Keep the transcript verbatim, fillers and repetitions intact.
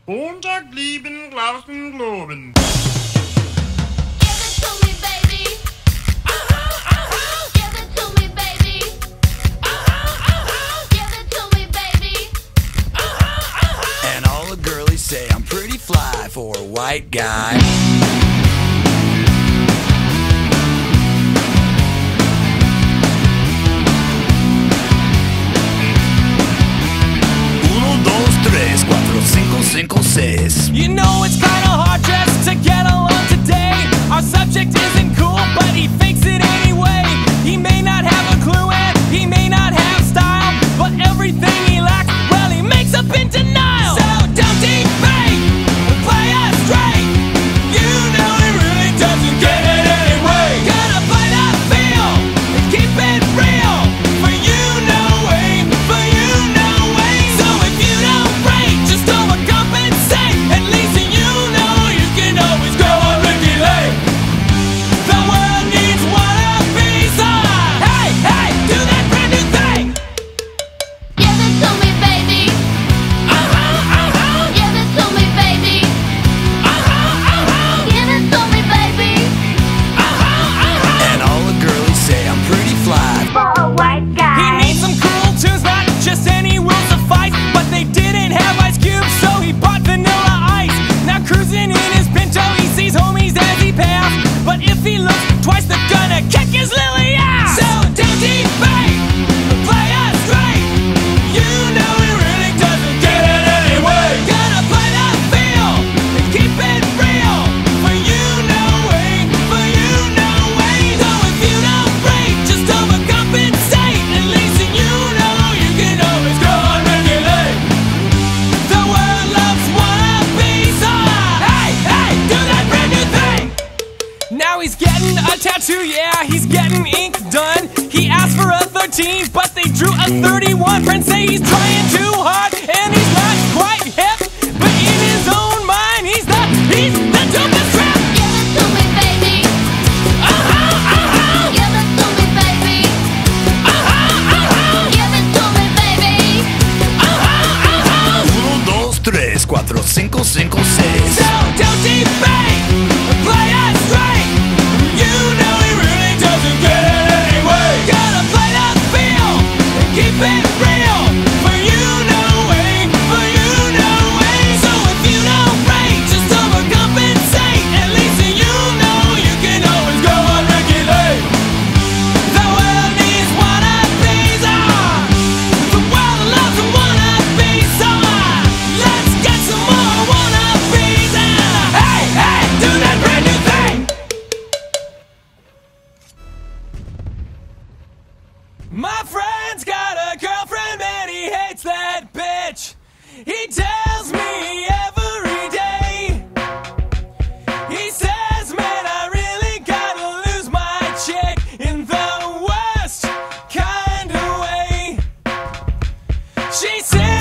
Montag lieben, glauben, globen. Give it to me, baby. Uh-huh, uh-huh. Give it to me, baby. Uh-huh, uh-huh. Give it to me, baby. Uh-huh, uh-huh. And all the girlies say I'm pretty fly for a white guy. You know it's kinda hard just to get along today. Our subject isn't cool, but he fakes it anyway. He may not have a clue and he may not have style, but everything he lacks, well, he makes up in denial. So don't debate, play us straight. You know he really doesn't get it anyway. Gotta play that feel and keep it real. For you, no way, for you, no way. So if you don't break, just overcompensate. At least you know you can always go on Ricky Lake. The world needs wannabes on. Hey, hey, do that brand new thing. Give it to me, baby. Uh-huh, uh-huh. Give it to me, baby. Uh-huh, uh-huh. Give it to me, baby. Uh-huh, uh-huh. And all the girlies say I'm pretty fly. For a white He guy. needs some cool tunes, not just any will suffice. But they didn't have Ice Cube, so he bought Vanilla Ice. Now cruising in his Pinto, he sees homies as he passed. But if he looks twice, they're gonna kick his lily ass. So don't debate, play us straight. You know he really doesn't get it anyway. Gotta play that feel and keep it real. For you, no way, for you, no way. So if you don't break, just overcompensate. At least you know you can always go on regulate. The world loves wannabes on. Hey, hey, do that brand new thing. Now he's getting a tattoo, yeah, he's getting ink done. He asked for a thirteen, but they drew a thirty-one. Friends say he's trying too hard, and he's not quite hip. But in his own mind, he's the, he's the dopest trap. Give it to me, baby. Uh-huh, uh-huh, Give it to me, baby. uh-huh, uh-huh, Give it to me, baby. uh-huh, uh-huh. Uno, dos, tres, cuatro, cinco, cinco, seis. So don't debate, play us straight. You know he really doesn't get it anyway. Gotta play that feel and keep it real. For you, no way, for you, no way. So if you don't break, just overcompensate. At least you know you can always go on regulate. The world needs wannabes on. The world loves wannabes on. Let's get some more wannabes on. Hey, hey, do that brand new thing. My friend's got a girlfriend and he hates that bitch. He tells me every day. He says, man, I really gotta lose my chick in the worst kind of way. She says